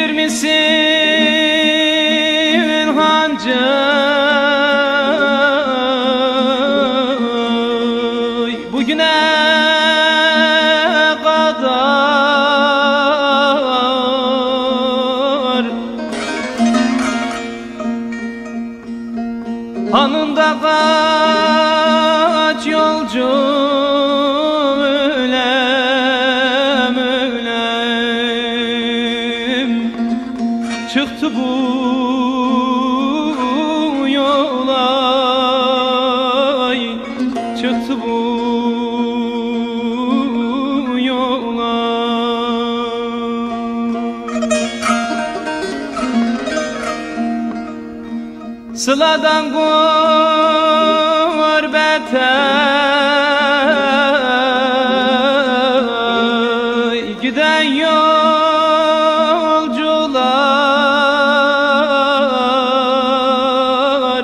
Bilir misin hancı bugüne kadar hanında kaç yolcu çıktı bu yola, çıktı bu yola. Sıladan gurbete giden yolcular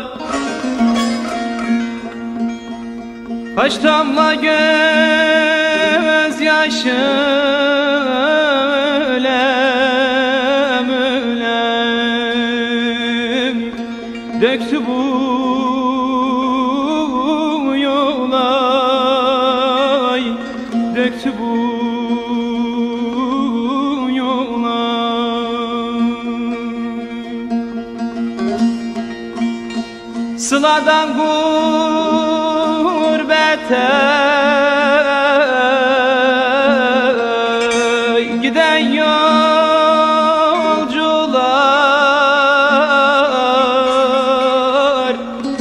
kaç damla gözyaşı ölem ölem döktü bu yola, döktü bu yola. Sıladan gurbete giden yolcular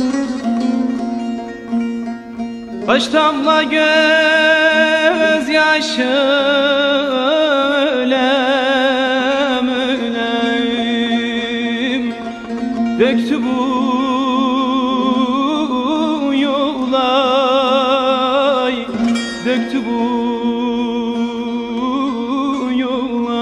kaç damla gözyaşı ölem ölem döktü bu yola, döktü bu yola.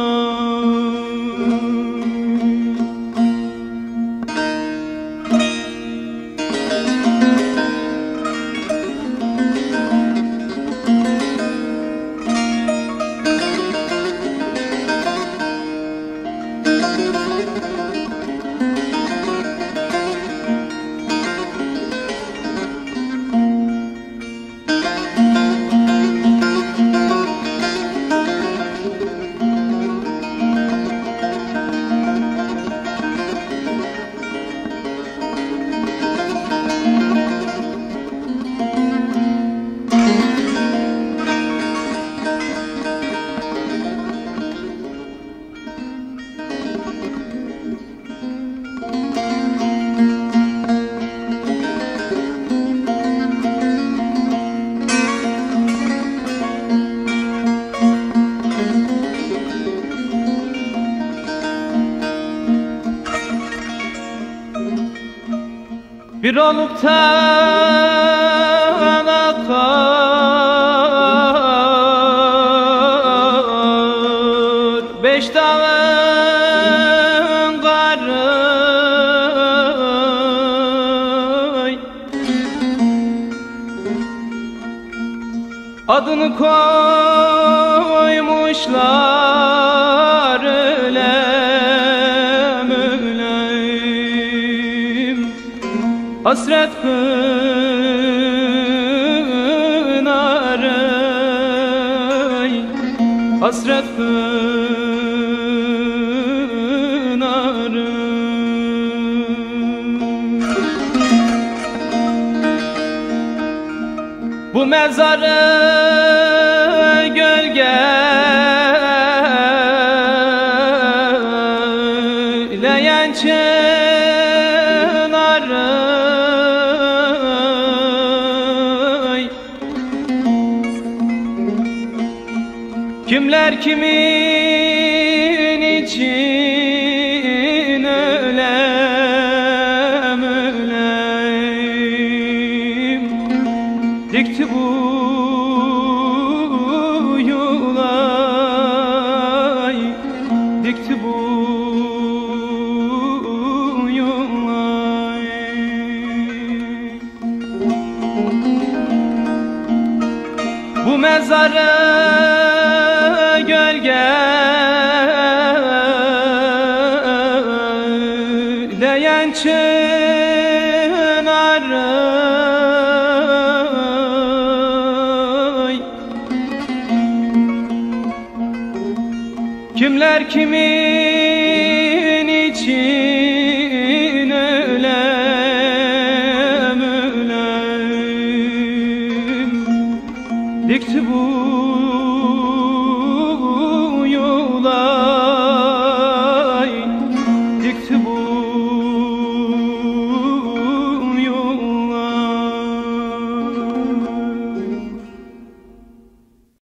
Bir oluktan akar beş dağın karı, adını koymuşlar ölem ölem hasret pınarı, hasret pınarı. Bu mezarı gölgeleyen çınarı kimler kimin için ölem ölem dikti bu yolay, dikti bu yolay. Bu mezarı gölgeleyen Çileyen çınarı kimler kimin için ölem ölem dikti bu